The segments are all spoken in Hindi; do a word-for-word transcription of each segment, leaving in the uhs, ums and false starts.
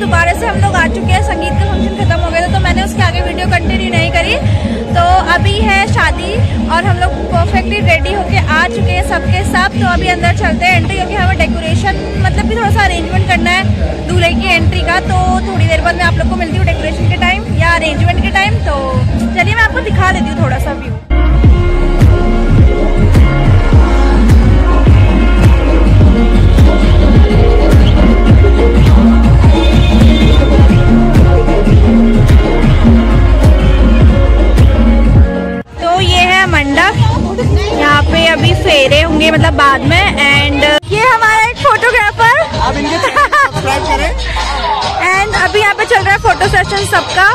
दोबारा से हम लोग आ चुके हैं। संगीत का फंक्शन खत्म हो गया था तो मैंने उसके आगे वीडियो कंटिन्यू नहीं करी। तो अभी है शादी और हम लोग परफेक्टली रेडी होके आ चुके हैं सबके सब। तो अभी अंदर चलते हैं एंट्री, क्योंकि हमें डेकोरेशन मतलब कि थोड़ा सा अरेंजमेंट करना है दूल्हे की एंट्री का। तो थोड़ी देर बाद मैं आप लोग को मिलती हूँ डेकोरेशन के टाइम या अरेंजमेंट के टाइम। तो चलिए मैं आपको दिखा देती हूँ थोड़ा सा व्यू। मंडप, यहाँ पे अभी फेरे होंगे मतलब बाद में। एंड ये हमारा एक फोटोग्राफर, आप इनके सब्सक्राइब करें। एंड अभी यहाँ पे चल रहा है फोटो सेशन सबका।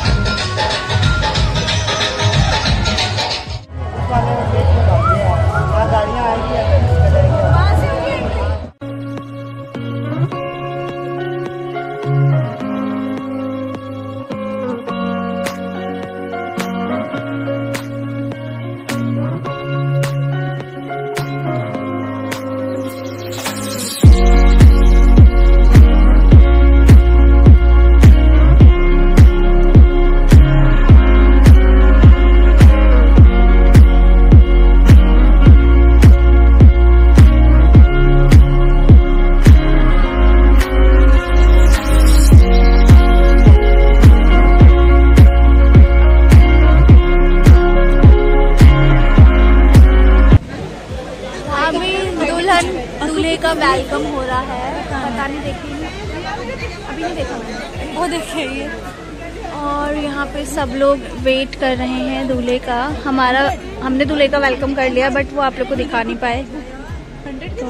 दूल्हे का वेलकम हो रहा है, पता नहीं देखिए, अभी नहीं देखा मैंने, वो देखिए। और यहाँ पे सब लोग वेट कर रहे हैं दूल्हे का। हमारा हमने दूल्हे का वेलकम कर लिया बट वो आप लोग को दिखा नहीं पाए। तो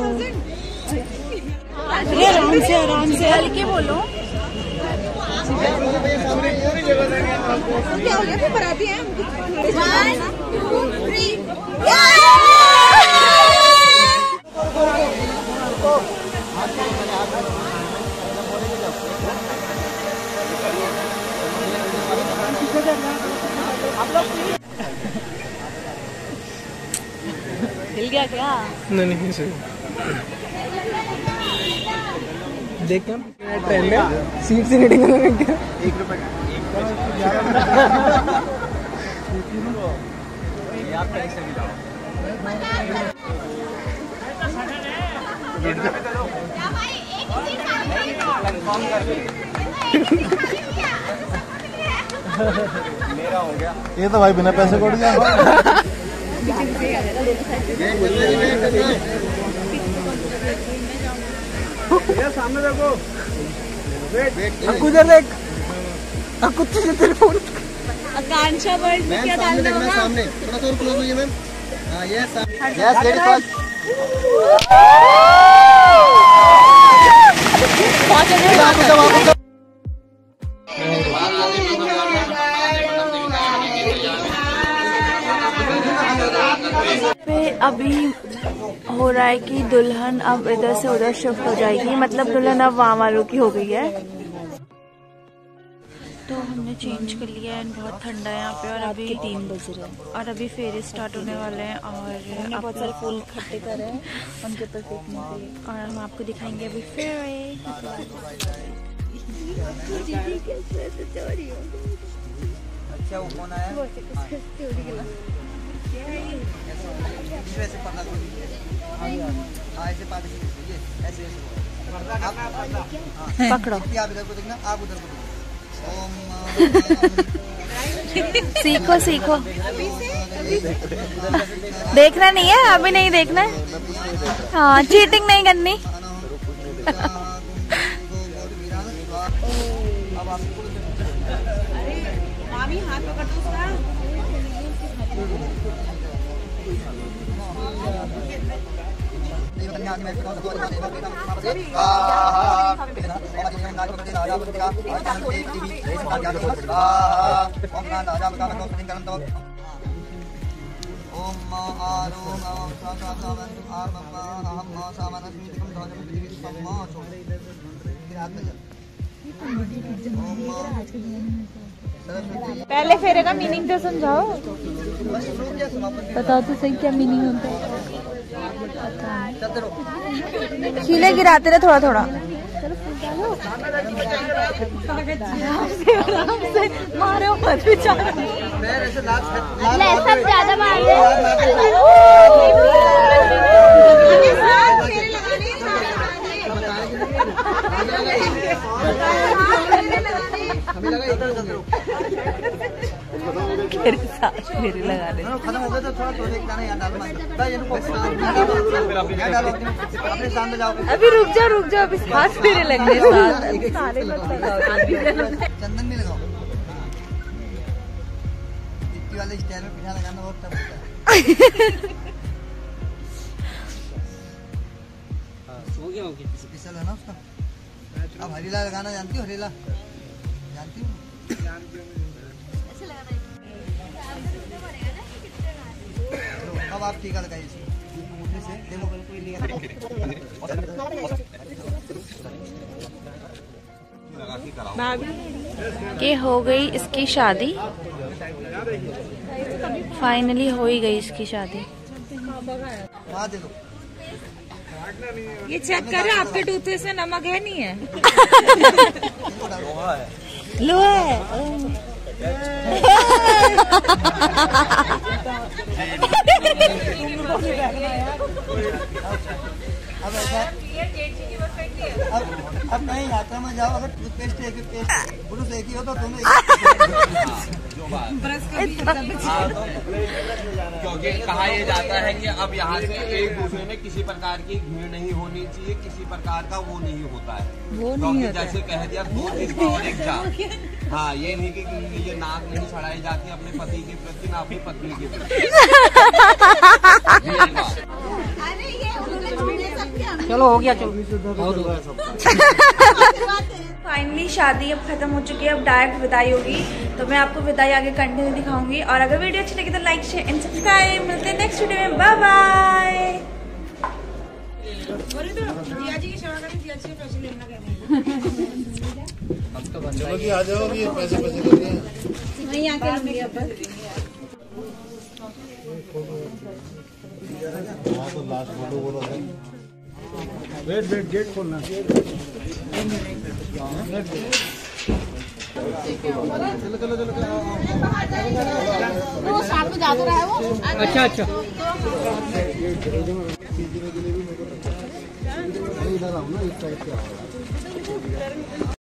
आराम से आराम से हल्के बोलो। क्या हो गया? तो बराती हैं। हिल गया क्या? नहीं नहीं सही। देख क्या ट्रेंड है, सीट से नहीं निकलना क्या? एक रुपए का आप कैसे मिलाओ? मेरा हो गया ये तो भाई बिना पैसे कोड गया। सामने देखो, उधर देख, कुछ तेरे फोन आकांक्षा वर्ल्ड में क्या डालना होगा? सामने थोड़ा सा और क्लोज होइए मैम। हां यस यस लेडीज फर्स्ट। अभी हो रहा है कि दुल्हन अब इधर से उधर शिफ्ट हो जाएगी, मतलब दुल्हन अब वहाँ वालों की हो गई है। तो हमने चेंज कर लिया है, बहुत ठंडा है यहाँ पे और अभी तीन बज रहे हैं और अभी फेरे स्टार्ट होने वाले हैं और बहुत सारे फूल इकट्ठे कर रहे हैं उनके ऊपर फेंकने के लिए और हम आपको दिखाएंगे अभी फेरे। अच्छा वो कौन आया? पकड़ो, आप इधर को देखना, आप उधर को सीखो सीखो। देखना नहीं है, अभी नहीं देखना है। हाँ चीटिंग नहीं करनी। मामी हाथ पकड़ दो उसका। पहले फेरे का मीनिंग तो समझाओ, बताओ तो सही क्या मीनिंग होता है। शीले गिराते रहे थोड़ा थोड़ा। मारो मत बेचारा। सब ज्यादा मार लगाने खत्म हो गया तो थोड़ा तो देखना याद डालो। अभी रुक जाओ रुक जाओ, अभी हाथ फेरे लगने सारे मत लगाओ, चंदन नहीं लगाओ। गिट्टी वाले स्टाइल में पीछा लगाना बहुत टफ होता है। सो गया होगी स्पेशल है ना उसका। अब हरीला लगाना जानती हो? हरीला जानती हो? अब आप टीका लगाइए से देखो कि हो गई इसकी शादी, फाइनली हो ही गई इसकी शादी। ये चेक करें आपके टूथपेस्ट में नमक है नहीं है? लो है। अब ऐसा अब अब नहीं यात्रा में जाओ, अगर टूथपेस्ट एक पेस्ट ब्रश एक ही हो तो दोनों क्योंकि कहा यह जाता है कि अब यहाँ से एक दूसरे में किसी प्रकार की भीड़ नहीं होनी चाहिए, किसी प्रकार का वो नहीं होता है। वो नहीं होता जैसे कह दिया दो चीज और एक जा। हाँ, ये नहीं कि ये नाक नहीं चढ़ाई जाती अपने पति के प्रति ना अपनी पत्नी के प्रति। चलो हो गया, चलो फाइनली शादी अब खत्म हो चुकी है, अब डायरेक्ट विदाई होगी। तो मैं आपको विदाई आगे कंटिन्यू दिखाऊंगी। और अगर वीडियो अच्छी लगी तो लाइक शेयर एंड सब्सक्राइब। मिलते हैं नेक्स्ट वीडियो में, बाय बाय। चलो जी आ जाओ, ये पैसे पैसे कर दिए वहीं आके लूंगी अब। हाँ तो लास्ट फोटो बोलो। वेट वेट गेट खोलना। चलो चलो चलो वो साथ में जा तो रहा है वो। अच्छा अच्छा इधर आओ ना, इस साइड से आओ।